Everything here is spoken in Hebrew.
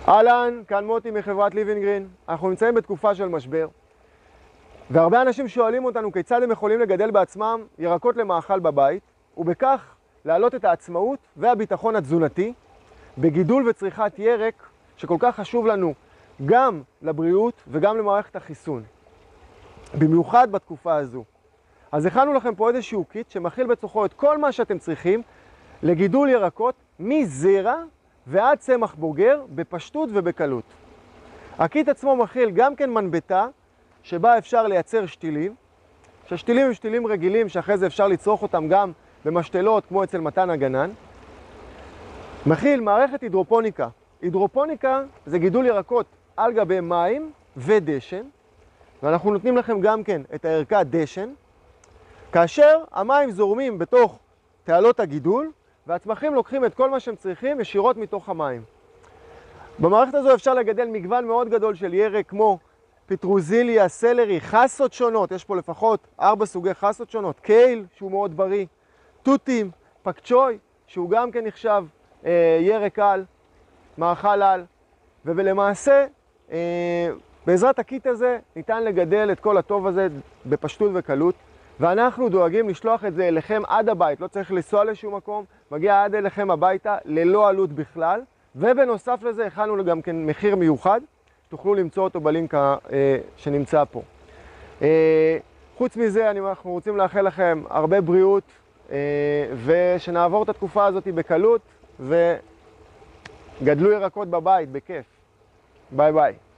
אהלן, כאן מוטי מחברת ליבינגרין. אנחנו נמצאים בתקופה של משבר, והרבה אנשים שואלים אותנו כיצד הם יכולים לגדל בעצמם ירקות למאכל בבית, ובכך להעלות את העצמאות והביטחון התזונתי בגידול וצריכת ירק שכל כך חשוב לנו גם לבריאות וגם למערכת החיסון, במיוחד בתקופה הזו. אז הכנו לכם פה איזשהו קיט שמכיל בתוכו את כל מה שאתם צריכים לגידול ירקות מזרע ועד צמח בוגר בפשטות ובקלות. הקיט עצמו מכיל גם כן מנבטה שבה אפשר לייצר שתילים, שהשתילים הם שתילים רגילים שאחרי זה אפשר לצרוך אותם גם במשתלות כמו אצל מתן הגנן. מכיל מערכת הידרופוניקה. הידרופוניקה זה גידול ירקות על גבי מים ודשן, ואנחנו נותנים לכם גם כן את הערכת דשן, כאשר המים זורמים בתוך תעלות הגידול, והצמחים לוקחים את כל מה שהם צריכים ישירות מתוך המים. במערכת הזו אפשר לגדל מגוון מאוד גדול של ירק כמו פטרוזיליה, סלרי, חסות שונות, יש פה לפחות 4 סוגי חסות שונות, קייל שהוא מאוד בריא, תותים, פקצ'וי שהוא גם כן נחשב ירק על, מאכל על, ולמעשה בעזרת הקיט הזה ניתן לגדל את כל הטוב הזה בפשטות וקלות, ואנחנו דואגים לשלוח את זה אליכם עד הבית, לא צריך לנסוע לשום מקום, מגיע עד אליכם הביתה ללא עלות בכלל, ובנוסף לזה הכנו גם כן מחיר מיוחד, תוכלו למצוא אותו בלינק שנמצא פה. חוץ מזה אנחנו רוצים לאחל לכם הרבה בריאות, ושנעבור את התקופה הזאת בקלות, וגדלו ירקות בבית בכיף. ביי ביי.